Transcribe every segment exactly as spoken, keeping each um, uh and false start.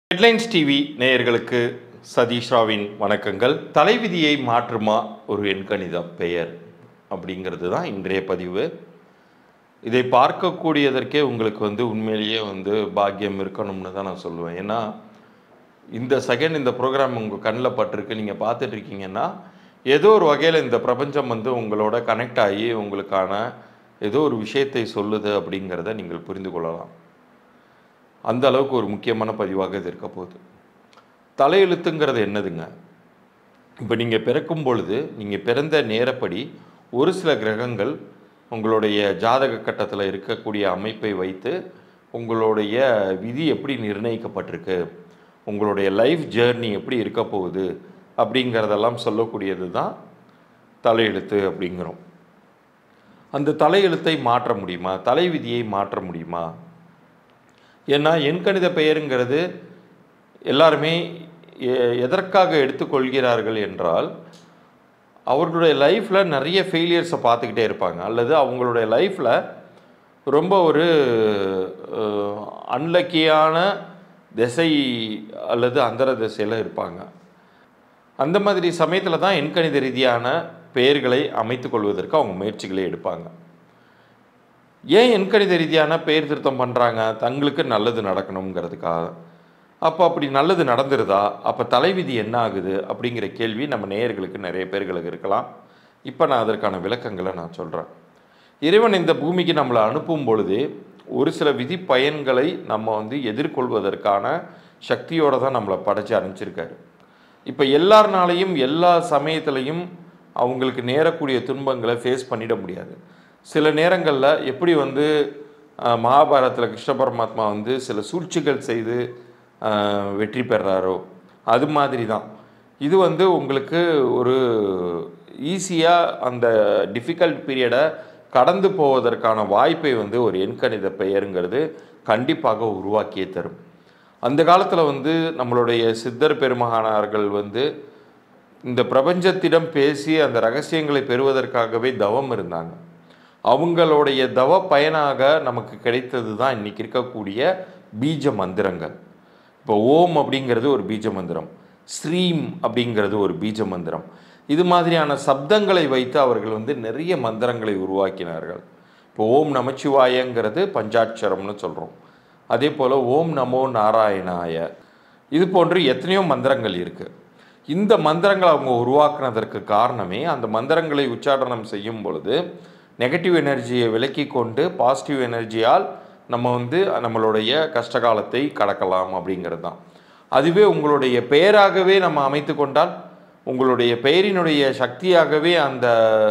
Headlines TV நேயர்களுக்கு சதீஷ் ராவின் வணக்கங்கள். தலைவிதியை மாற்றுமா ஒரு எண்கணித பெயர் அப்படிங்கிறது தான் இன்றைய பதிவு. இதை பார்க்கக்கூடியதற்கே உங்களுக்கு வந்து உண்மையிலேயே வந்து பாக்கியம் இருக்கணும்னு தான் நான் சொல்லுவேன். ஏன்னா இந்த செகண்ட் இந்த ப்ரோக்ராம் உங்கள் கண்ணில் பட்டிருக்கு, நீங்கள் பார்த்துட்ருக்கீங்கன்னா ஏதோ ஒரு வகையில் இந்த பிரபஞ்சம் வந்து உங்களோட கனெக்ட் ஆகி உங்களுக்கான ஏதோ ஒரு விஷயத்தை சொல்லுது அப்படிங்கிறத நீங்கள் புரிந்து கொள்ளலாம். அந்த அளவுக்கு ஒரு முக்கியமான பதிவாக இது இருக்க போகுது. தலையெழுத்துங்கிறது என்னதுங்க? இப்போ நீங்கள் பிறக்கும் பொழுது நீங்கள் பிறந்த நேரப்படி ஒரு சில கிரகங்கள் உங்களுடைய ஜாதக கட்டத்தில் இருக்கக்கூடிய அமைப்பை வைத்து உங்களுடைய விதி எப்படி நிர்ணயிக்கப்பட்டிருக்கு, உங்களுடைய லைஃப் ஜேர்னி எப்படி இருக்க போகுது அப்படிங்கிறதெல்லாம் சொல்லக்கூடியது தான் தலையெழுத்து அப்படிங்கிறோம். அந்த தலையெழுத்தை மாற்ற முடியுமா? தலைவிதியை மாற்ற முடியுமா? ஏன்னா எண்கணித பெயருங்கிறது எல்லாருமே எதற்காக எடுத்துக்கொள்கிறார்கள் என்றால், அவர்களுடைய லைஃப்பில் நிறைய ஃபெயிலியர்ஸை பார்த்துக்கிட்டே இருப்பாங்க, அல்லது அவங்களுடைய லைஃப்பில் ரொம்ப ஒரு அன்லக்கியான திசை அல்லது அந்தர திசையில் இருப்பாங்க. அந்த மாதிரி சமயத்தில் தான் எண்கணித ரீதியான பெயர்களை அமைத்து கொள்வதற்கு அவங்க முயற்சிகளை எடுப்பாங்க. ஏன் எண்கணித ரீதியான பெயர் திருத்தம் பண்ணுறாங்க? தங்களுக்கு நல்லது நடக்கணுங்கிறதுக்காக. அப்போ அப்படி நல்லது நடந்துருதா? அப்போ தலைவிதி என்ன ஆகுது அப்படிங்கிற கேள்வி நம்ம நேயர்களுக்கு நிறைய பேர்களுக்கு இருக்கலாம். இப்போ நான் அதற்கான விளக்கங்களை நான் சொல்கிறேன். இறைவன் இந்த பூமிக்கு நம்மளை அனுப்பும் பொழுதே ஒரு சில விதி பயன்களை நம்ம வந்து எதிர்கொள்வதற்கான சக்தியோடு தான் நம்மளை படைச்சி அனுப்பிச்சிருக்காரு. இப்போ எல்லாருனாலையும் எல்லா சமயத்துலையும் அவங்களுக்கு நேரக்கூடிய துன்பங்களை ஃபேஸ் பண்ணிட முடியாது. சில நேரங்களில் எப்படி வந்து மகாபாரதத்தில் கிருஷ்ண பரமாத்மா வந்து சில சூழ்ச்சிகள் செய்து வெற்றி பெறாரோ அது மாதிரி தான் இது வந்து உங்களுக்கு ஒரு ஈஸியாக அந்த டிஃபிகல்ட் பீரியடை கடந்து போவதற்கான வாய்ப்பை வந்து ஒரு எண்கணித பெயருங்கிறது கண்டிப்பாக உருவாக்கியே தரும். அந்த காலத்தில் வந்து நம்மளுடைய சித்தர் பெருமகானார்கள் வந்து இந்த பிரபஞ்சத்திடம் பேசி அந்த ரகசியங்களை பெறுவதற்காகவே தவம் இருந்தாங்க. அவங்களுடைய தவ பயனாக நமக்கு கிடைத்தது தான் இன்றைக்கி இருக்கக்கூடிய பீஜ மந்திரங்கள். இப்போ ஓம் அப்படிங்கிறது ஒரு பீஜ மந்திரம், ஸ்ரீம் அப்படிங்கிறது ஒரு பீஜ மந்திரம். இது மாதிரியான சப்தங்களை வைத்து அவர்கள் வந்து நிறைய மந்திரங்களை உருவாக்கினார்கள். இப்போ ஓம் நமச்சிவாயங்கிறது பஞ்சாட்சரம்னு சொல்கிறோம். அதே போல் ஓம் நமோ நாராயணாய, இது போன்று எத்தனையோ மந்திரங்கள் இருக்குது. இந்த மந்திரங்களை அவங்க உருவாக்குனதற்கு காரணமே அந்த மந்திரங்களை உச்சாரணம் செய்யும் பொழுது நெகட்டிவ் எனர்ஜியை விலக்கி கொண்டு பாசிட்டிவ் எனர்ஜியால் நம்ம வந்து நம்மளுடைய கஷ்டகாலத்தை கடக்கலாம் அப்படிங்கிறது தான். அதுவே உங்களுடைய பெயராகவே நம்ம அமைத்து கொண்டால், உங்களுடைய பெயரினுடைய சக்தியாகவே அந்த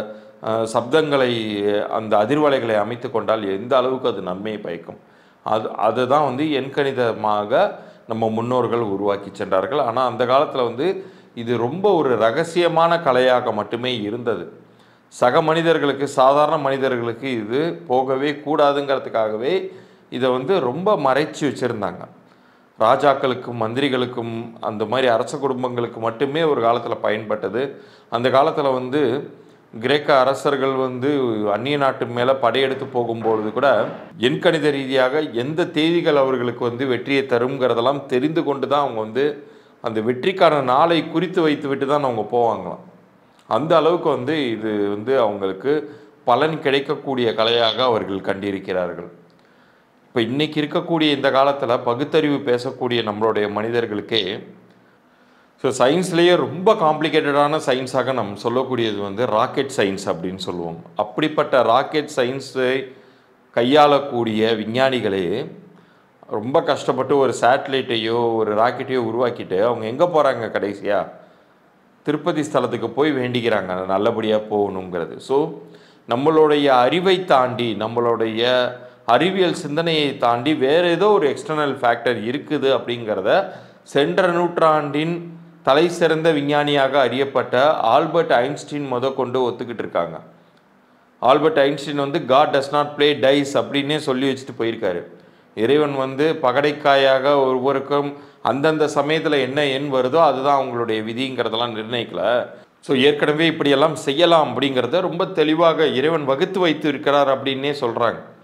சப்தங்களை அந்த அதிர்வலைகளை அமைத்து கொண்டால் எந்த அளவுக்கு அது நன்மையை பயக்கும். அது அதுதான் வந்து எண்கணிதமாக நம்ம முன்னோர்கள் உருவாக்கி சென்றார்கள். ஆனால் அந்த காலத்தில் வந்து இது ரொம்ப ஒரு ரகசியமான கலையாக மட்டுமே இருந்தது. சக மனிதர்களுக்கு, சாதாரண மனிதர்களுக்கு இது போகவே கூடாதுங்கிறதுக்காகவே இதை வந்து ரொம்ப மறைச்சி வச்சுருந்தாங்க. ராஜாக்களுக்கும் மந்திரிகளுக்கும் அந்த மாதிரி அரச குடும்பங்களுக்கு மட்டுமே ஒரு காலத்தில் பயன்பட்டது. அந்த காலத்தில் வந்து கிரேக்க அரசர்கள் வந்து அந்நிய நாட்டு மேலே படையெடுத்து போகும்பொழுது கூட எண்கணித ரீதியாக எந்த தேதிகள் அவர்களுக்கு வந்து வெற்றியை தருங்கிறதெல்லாம் தெரிந்து கொண்டு தான் அவங்க வந்து அந்த வெற்றிக்கான நாளை குறித்து வைத்து விட்டு தான் அவங்க போவாங்களாம். அந்த அளவுக்கு வந்து இது வந்து அவங்களுக்கு பலன் கிடைக்கக்கூடிய கலையாக அவர்கள் கண்டிருக்கிறார்கள். இப்போ இன்றைக்கி இருக்கக்கூடிய இந்த காலத்தில் பகுத்தறிவு பேசக்கூடிய நம்மளுடைய மனிதர்களுக்கே ஸோ சயின்ஸ்லேயே ரொம்ப காம்ப்ளிகேட்டடான சயின்ஸாக நம்ம சொல்லக்கூடியது வந்து ராக்கெட் சயின்ஸ் அப்படின்னு சொல்லுவோம். அப்படிப்பட்ட ராக்கெட் சயின்ஸை கையாளக்கூடிய விஞ்ஞானிகளே ரொம்ப கஷ்டப்பட்டு ஒரு சேட்டலைட்டையோ ஒரு ராக்கெட்டையோ உருவாக்கிட்டு அவங்க எங்கே போகிறாங்க? கடைசியாக திருப்பதி ஸ்தலத்துக்கு போய் வேண்டிக்கிறாங்க நல்லபடியாக போகணுங்கிறது. ஸோ நம்மளுடைய அறிவை தாண்டி, நம்மளுடைய அறிவியல் சிந்தனையை தாண்டி வேறு ஏதோ ஒரு எக்ஸ்டர்னல் ஃபேக்டர் இருக்குது அப்படிங்கிறத சென்ற நூற்றாண்டின் தலை சிறந்த விஞ்ஞானியாக அறியப்பட்ட ஆல்பர்ட் ஐன்ஸ்டீன் முத கொண்டு ஒத்துக்கிட்டு இருக்காங்க. ஆல்பர்ட் ஐன்ஸ்டீன் வந்து God does not play dice அப்படின்னே சொல்லி வச்சுட்டு போயிருக்காரு. இறைவன் வந்து பகடைக்காயாக ஒவ்வொருக்கும் அந்தந்த சமயத்தில் என்ன எண் வருதோ அதுதான் அவங்களுடைய விதிங்கிறதெல்லாம் நிர்ணயிக்கல. ஸோ ஏற்கனவே இப்படியெல்லாம் செய்யலாம் அப்படிங்கிறத ரொம்ப தெளிவாக இறைவன் வகுத்து வைத்து இருக்கிறார் அப்படின்னே சொல்கிறாங்க.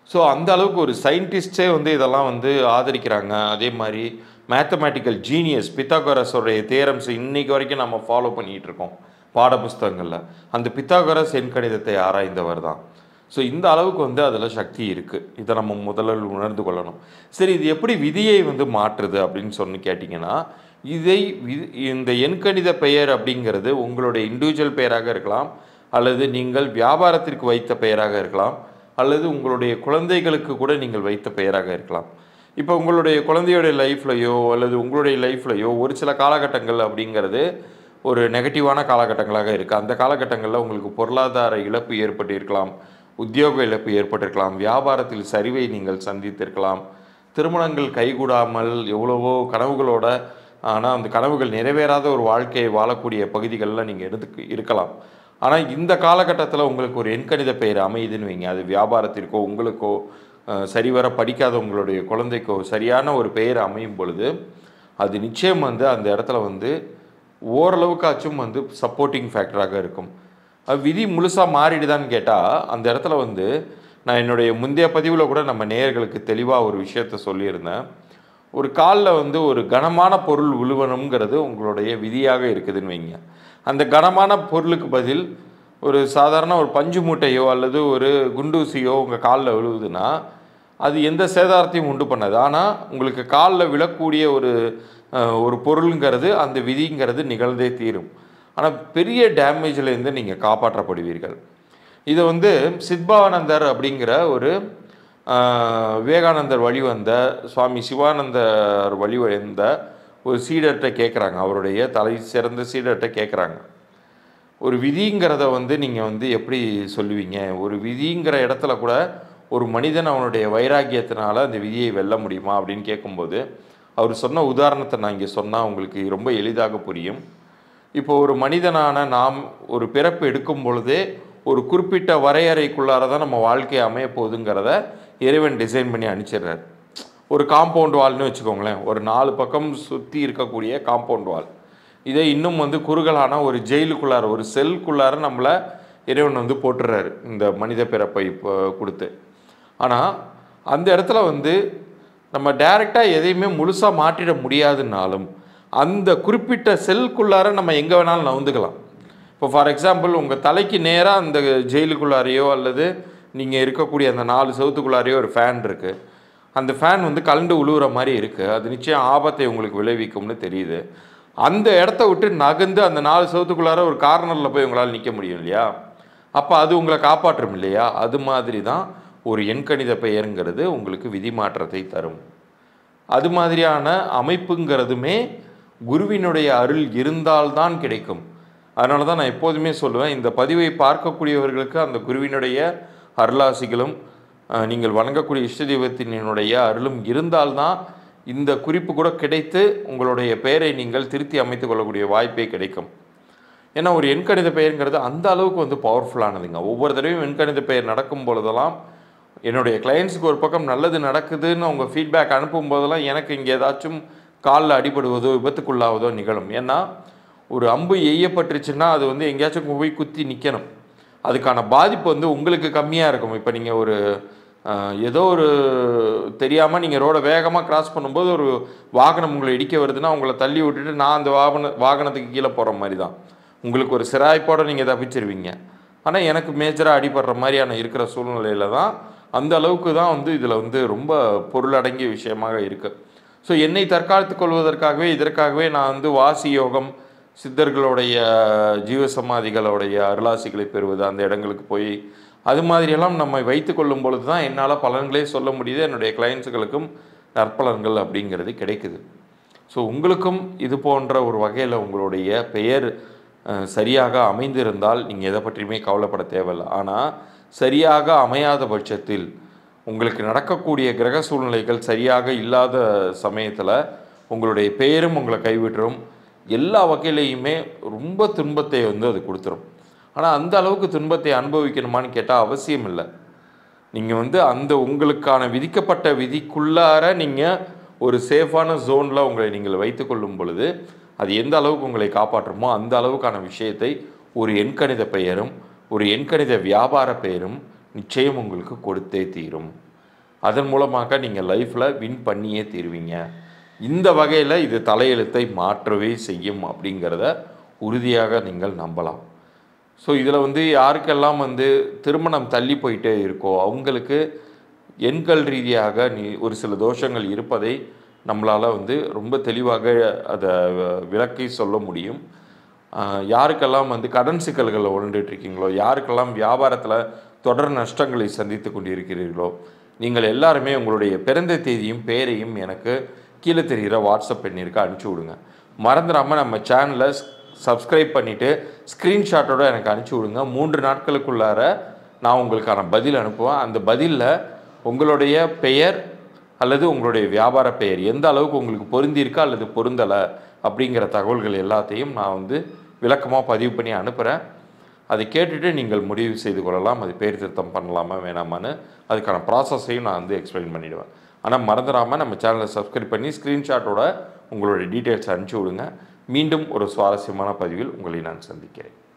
ஸோ அந்த அளவுக்கு ஒரு சயின்டிஸ்டே வந்து இதெல்லாம் வந்து ஆதரிக்கிறாங்க. அதே மாதிரி மேத்தமேட்டிக்கல் ஜீனியஸ் பித்தாகரஸோடைய தியரம்ஸ் இன்னைக்கு வரைக்கும் நம்ம ஃபாலோ பண்ணிகிட்டு இருக்கோம் பாட புஸ்தகங்களில். அந்த பித்தாகரஸ் எண் கணிதத்தை ஆராய்ந்தவர் தான். ஸோ இந்த அளவுக்கு வந்து அதில் சக்தி இருக்குது. இதை நம்ம முதலில் உணர்ந்து கொள்ளணும். சரி, இது எப்படி விதியை வந்து மாற்றுது அப்படின்னு சொல்லி கேட்டிங்கன்னா, இதை இந்த எண்கணித பெயர் அப்படிங்கிறது உங்களுடைய இண்டிவிஜுவல் பெயராக இருக்கலாம், அல்லது நீங்கள் வியாபாரத்திற்கு வைத்த பெயராக இருக்கலாம், அல்லது உங்களுடைய குழந்தைகளுக்கு கூட நீங்கள் வைத்த பெயராக இருக்கலாம். இப்போ உங்களுடைய குழந்தையோடைய லைஃப்லையோ அல்லது உங்களுடைய லைஃப்லையோ ஒரு சில காலகட்டங்கள் அப்படிங்கிறது ஒரு நெகட்டிவான காலகட்டங்களாக இருக்குது. அந்த காலகட்டங்களில் உங்களுக்கு பொருளாதார இழப்பு ஏற்பட்டிருக்கலாம், உத்தியோக இழப்பு ஏற்பட்டிருக்கலாம், வியாபாரத்தில் சரிவை நீங்கள் சந்தித்திருக்கலாம், திருமணங்கள் கைகூடாமல் எவ்வளவோ கனவுகளோட ஆனால் அந்த கனவுகள் நிறைவேறாத ஒரு வாழ்க்கையை வாழக்கூடிய பகுதிகளில் நீங்கள் எடுத்து இருக்கலாம். ஆனால் இந்த காலகட்டத்தில் உங்களுக்கு ஒரு எண்கணித பெயர் அமையுதுன்னு வைங்க, அது வியாபாரத்திற்கோ உங்களுக்கோ சரிவர படிக்காத உங்களுடைய குழந்தைக்கோ சரியான ஒரு பெயர் அமையும் பொழுது அது நிச்சயம் வந்து அந்த இடத்துல வந்து ஓரளவுக்காச்சும் வந்து சப்போர்ட்டிங் ஃபேக்டராக இருக்கும். அது விதி முழுசாக மாறிடுதான்னு கேட்டால் அந்த இடத்துல வந்து நான் என்னுடைய முந்தைய பதிவில் கூட நம்ம நேயர்களுக்கு தெளிவாக ஒரு விஷயத்த சொல்லியிருந்தேன். ஒரு காலில் வந்து ஒரு கனமான பொருள் விழுவணுங்கிறது உங்களுடைய விதியாக இருக்குதுன்னு வைங்க. அந்த கனமான பொருளுக்கு பதில் ஒரு சாதாரண ஒரு பஞ்சு மூட்டையோ அல்லது ஒரு குண்டூசியோ உங்கள் காலில் விழுவுதுன்னா அது எந்த சேதாரத்தையும் உண்டு பண்ணாது. ஆனால் உங்களுக்கு காலில் விழக்கூடிய ஒரு ஒரு பொருளுங்கிறது அந்த விதிங்கிறது நிகழ்ந்தே தீரும். ஆனால் பெரிய டேமேஜ்லேருந்து நீங்கள் காப்பாற்றப்படுவீர்கள். இதை வந்து சித்பவானந்தர் அப்படிங்கிற ஒரு விவேகானந்தர் வழி வந்த சுவாமி சிவானந்தர் வழி வந்த ஒரு சீடர்கிட்ட கேட்குறாங்க, அவருடைய தலை சிறந்த சீடர்கிட்ட கேட்குறாங்க, ஒரு விதிங்கிறத வந்து நீங்கள் வந்து எப்படி சொல்லுவீங்க? ஒரு விதிங்கிற இடத்துல கூட ஒரு மனிதன் அவனுடைய வைராக்கியத்தினால அந்த விதியை வெல்ல முடியுமா அப்படின்னு கேட்கும்போது அவர் சொன்ன உதாரணத்தை நான் இங்கே சொன்னால் உங்களுக்கு ரொம்ப எளிதாக புரியும். இப்போ ஒரு மனிதனான நாம் ஒரு பிறப்பு எடுக்கும் பொழுதே ஒரு குறிப்பிட்ட வரையறைக்குள்ளார தான் நம்ம வாழ்க்கையை அமைய போகுதுங்கிறத இறைவன் டிசைன் பண்ணி அனுப்பிச்சிடுறார். ஒரு காம்பவுண்ட் வால்னு வச்சுக்கோங்களேன், ஒரு நாலு பக்கம் சுற்றி இருக்கக்கூடிய காம்பவுண்ட் வால். இதை இன்னும் வந்து குறுகலான ஒரு ஜெயிலுக்குள்ளார ஒரு செல்குள்ளார நம்மளை இறைவன் வந்து போட்டுறாரு இந்த மனித பிறப்பை இப்போ கொடுத்து. ஆனால் அந்த இடத்துல வந்து நம்ம டைரெக்டாக எதையுமே முழுசாக மாற்றிட முடியாதுன்னாலும் அந்த குறிப்பிட்ட செல்குள்ளார நம்ம எங்கே வேணாலும் நவுந்துக்கலாம். இப்போ ஃபார் எக்ஸாம்பிள் உங்கள் தலைக்கு நேராக அந்த ஜெயிலுக்குள்ளாரையோ அல்லது நீங்கள் இருக்கக்கூடிய அந்த நாலு செவத்துக்குள்ளாரையோ ஒரு ஃபேன் இருக்குது. அந்த ஃபேன் வந்து கலண்டு உழுவுற மாதிரி இருக்குது, அது நிச்சயம் ஆபத்தை உங்களுக்கு விளைவிக்கும்னு தெரியுது. அந்த இடத்த விட்டு நகர்ந்து அந்த நாலு செவத்துக்குள்ளார ஒரு கார்னரில் போய் உங்களால் நிற்க முடியும் இல்லையா? அப்போ அது உங்களை காப்பாற்றும் இல்லையா? அது மாதிரி தான் ஒரு எண்கணித பெயருங்கிறது உங்களுக்கு விதி மாற்றத்தை தரும். அது மாதிரியான அமைப்புங்கிறதுமே குருவினுடைய அருள் இருந்தால்தான் கிடைக்கும். அதனால தான் நான் எப்போதுமே சொல்லுவேன், இந்த பதிவை பார்க்கக்கூடியவர்களுக்கு அந்த குருவினுடைய அருளாசிகளும் நீங்கள் வணங்கக்கூடிய இஷ்ட தெய்வத்தினுடைய அருளும் இருந்தால்தான் இந்த குறிப்பு கூட கிடைத்து உங்களுடைய பெயரை நீங்கள் திருத்தி அமைத்து கொள்ளக்கூடிய வாய்ப்பே கிடைக்கும். ஏன்னா ஒரு எண்கணித பெயருங்கிறது அந்த அளவுக்கு வந்து பவர்ஃபுல்லானதுங்க. ஒவ்வொரு தடவையும் எண்கணித பெயர் நடக்கும் பொழுதெல்லாம் என்னுடைய கிளையண்ட்ஸுக்கு ஒரு பக்கம் நல்லது நடக்குதுன்னு அவங்க ஃபீட்பேக் அனுப்பும் போதெல்லாம் எனக்கு இங்கே ஏதாச்சும் காலில் அடிபடுவதோ விபத்துக்குள்ளாவதோ நிகழும். ஏன்னா ஒரு அம்பு எய்யப்பட்டுருச்சுன்னா அது வந்து எங்கேயாச்சும் போய் குத்தி நிற்கணும். அதுக்கான பாதிப்பு வந்து உங்களுக்கு கம்மியாக இருக்கும். இப்போ நீங்கள் ஒரு ஏதோ ஒரு தெரியாமல் நீங்கள் ரோடை வேகமாக கிராஸ் பண்ணும்போது ஒரு வாகனம் உங்களை இடிக்க வருதுன்னா உங்களை தள்ளி விட்டுட்டு நான் அந்த வாகன வாகனத்துக்கு கீழே போகிற மாதிரி தான். உங்களுக்கு ஒரு சிராய்ப்போடு நீங்கள் தப்பிச்சிருவீங்க. ஆனால் எனக்கு மேஜராக அடிபடுற மாதிரியான இருக்கிற சூழ்நிலையில் தான் அந்த அளவுக்கு தான் வந்து இதில் வந்து ரொம்ப பொருளடங்கிய விஷயமாக இருக்குது. ஸோ என்னை தற்காத்து கொள்வதற்காகவே இதற்காகவே நான் வந்து வாசி யோகம், சித்தர்களுடைய ஜீவசமாதிகளுடைய அருளாசிகளை பெறுவது, அந்த இடங்களுக்கு போய் அது மாதிரியெல்லாம் நம்ம வைத்து கொள்ளும் பொழுது தான் என்னால் பலன்களே சொல்ல முடியுது. என்னுடைய கிளைண்ட்ஸுகளுக்கும் நற்பலன்கள் அப்படிங்கிறது கிடைக்குது. ஸோ உங்களுக்கும் இது போன்ற ஒரு வகையில் உங்களுடைய பெயர் சரியாக அமைந்திருந்தால் நீங்கள் எதை பற்றியுமே கவலைப்பட தேவையில்லை. ஆனால் சரியாக அமையாத பட்சத்தில் உங்களுக்கு நடக்கக்கூடிய கிரக சூழ்நிலைகள் சரியாக இல்லாத சமயத்தில் உங்களுடைய பெயரும் உங்களை கைவிட்டுரும். எல்லா வகையிலையுமே ரொம்ப துன்பத்தை வந்து அது கொடுத்துரும். ஆனால் அந்த அளவுக்கு துன்பத்தை அனுபவிக்கணுமான்னு கேட்டால் அவசியம் இல்லை. நீங்கள் வந்து அந்த உங்களுக்கான விதிக்கப்பட்ட விதிக்குள்ளார நீங்கள் ஒரு சேஃபான ஜோனில் உங்களை நீங்கள் வைத்து கொள்ளும் பொழுது அது எந்த அளவுக்கு உங்களை காப்பாற்றுமோ அந்த அளவுக்கான விஷயத்தை ஒரு எண்கணித பெயரும் ஒரு எண்கணித வியாபார பெயரும் நிச்சயம் உங்களுக்கு கொடுத்தே தீரும். அதன் மூலமாக நீங்கள் லைஃப்பில் வின் பண்ணியே தீருவீங்க. இந்த வகையில் இது தலையெழுத்தை மாற்றவே செய்யும் அப்படிங்கிறத உறுதியாக நீங்கள் நம்பலாம். ஸோ இதில் வந்து யாருக்கெல்லாம் வந்து திருமணம் தள்ளி போயிட்டே இருக்கோ அவங்களுக்கு எண்கள் ரீதியாக நீ ஒரு சில தோஷங்கள் இருப்பதை நம்மளால் வந்து ரொம்ப தெளிவாக அதை விளக்கி சொல்ல முடியும். யாருக்கெல்லாம் வந்து கடன் சிக்கல்களில் உழண்டுட்ருக்கீங்களோ, யாருக்கெல்லாம் வியாபாரத்தில் தொடர் நஷ்டங்களை சந்தித்து கொண்டிருக்கிறீர்களோ, நீங்கள் எல்லாருமே உங்களுடைய பிறந்த தேதியும் பேரையும் எனக்கு கீழே தெரிகிற வாட்ஸ்அப் எண்ணிற்கு அனுப்பிச்சி விடுங்க. மறந்துடாமல் நம்ம சேனலை சப்ஸ்கிரைப் பண்ணிவிட்டு ஸ்க்ரீன்ஷாட்டோடு எனக்கு அனுப்பிச்சி விடுங்க. மூன்று நாட்களுக்குள்ளார நான் உங்களுக்கான பதில் அனுப்புவேன். அந்த பதிலில் உங்களுடைய பெயர் அல்லது உங்களுடைய வியாபார பெயர் எந்த அளவுக்கு உங்களுக்கு பொருந்திருக்கா அல்லது பொருந்தலை அப்படிங்கிற தகவல்கள் எல்லாத்தையும் நான் வந்து விளக்கமாக பதிவு பண்ணி அனுப்புகிறேன். அதை கேட்டுட்டு நீங்கள் முடிவு செய்து கொள்ளலாம், அது பேர் திருத்தம் பண்ணலாமா வேணாமான்னு. அதுக்கான ப்ராசஸையும் நான் வந்து எக்ஸ்பிளைன் பண்ணிவிடுவேன். ஆனால் மறந்துடாமல் நம்ம சேனலை சப்ஸ்கிரைப் பண்ணி ஸ்க்ரீன்ஷாட்டோட உங்களுடைய டீட்டெயில்ஸ் அனுப்பிச்சி விடுங்க. மீண்டும் ஒரு சுவாரஸ்யமான பதிவில் உங்களை நான் சந்திக்கிறேன்.